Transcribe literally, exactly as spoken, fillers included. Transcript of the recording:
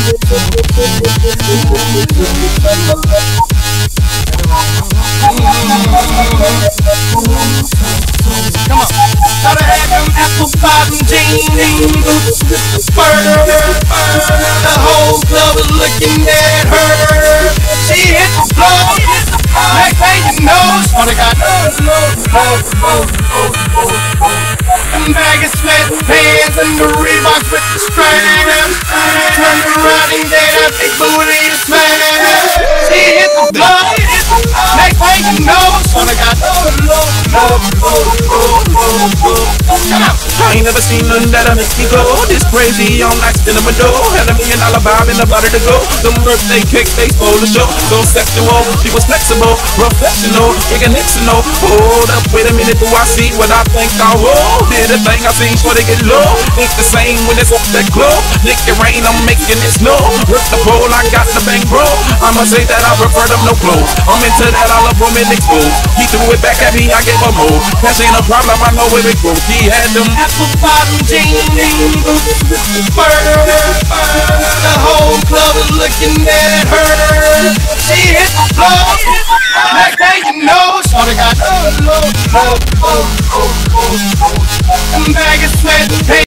Come on. Gotta have them apple bottom jeans. Fur. The whole club is looking at her. She hit the floor. Next thing you know, shorty got them baggy sweatpants and the Reeboks with the straps. Turn around and get that big booty smash. She hit the floor. Next thing you know, shorty got come on. I ain't never seen nothing that'll make me go this crazy. I'm like spinning my dough. Had a million dollar vibe in the butter to go. Some birthday cake, they stole the show. So sexual, she was flexible, professional, ignitional. Hold up, wait a minute, do I see what I think I will? Did a thing I seen before they get low. Think the same when it's off that glow. Lick it rain, I'm making it snow. Rip the pole, I got the bang bro. I'ma say that I prefer them no clothes. I'm into that, I love women exposed. He threw it back at me, I gave her more. Cash ain't a problem, I know where it goes. He had them apple bottom jeans. Fur. The whole club is looking at her. She hit the floor. Next thing you know, shorty got them baggy sweatpants.